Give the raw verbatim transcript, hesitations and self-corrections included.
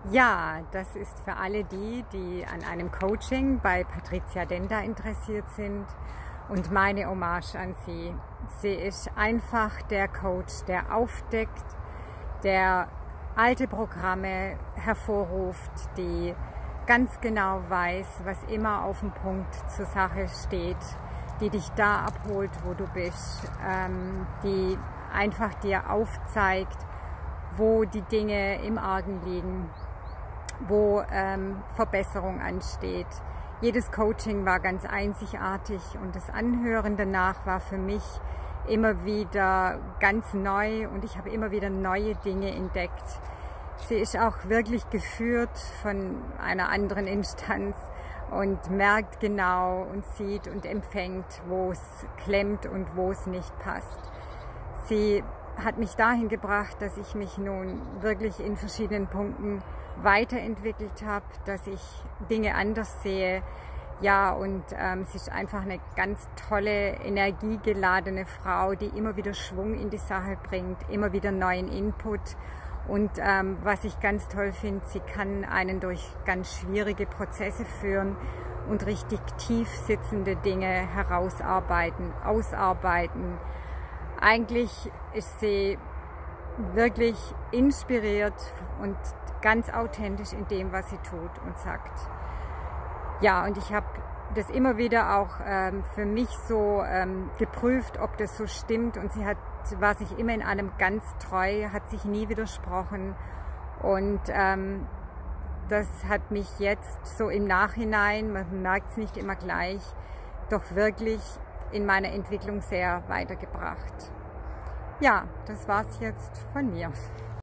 Ja, das ist für alle die, die an einem Coaching bei Patricia Denda interessiert sind. Und meine Hommage an sie. Sie ist einfach der Coach, der aufdeckt, der alte Programme hervorruft, die ganz genau weiß, was immer auf dem Punkt zur Sache steht, die dich da abholt, wo du bist, ähm, die einfach dir aufzeigt, wo die Dinge im Argen liegen, wo ähm, Verbesserung ansteht. Jedes Coaching war ganz einzigartig und das Anhören danach war für mich immer wieder ganz neu und ich habe immer wieder neue Dinge entdeckt. Sie ist auch wirklich geführt von einer anderen Instanz und merkt genau und sieht und empfängt, wo es klemmt und wo es nicht passt. Sie hat mich dahin gebracht, dass ich mich nun wirklich in verschiedenen Punkten weiterentwickelt habe, dass ich Dinge anders sehe. Ja, und ähm, sie ist einfach eine ganz tolle, energiegeladene Frau, die immer wieder Schwung in die Sache bringt, immer wieder neuen Input. Und ähm, was ich ganz toll finde, sie kann einen durch ganz schwierige Prozesse führen und richtig tief sitzende Dinge herausarbeiten, ausarbeiten. Eigentlich ist sie wirklich inspiriert und ganz authentisch in dem, was sie tut und sagt. Ja, und ich habe das immer wieder auch ähm, für mich so ähm, geprüft, ob das so stimmt. Und sie hat, war sich immer in allem ganz treu, hat sich nie widersprochen. Und ähm, das hat mich jetzt so im Nachhinein, man merkt es nicht immer gleich, doch wirklich in meiner Entwicklung sehr weitergebracht. Ja, das war's jetzt von mir.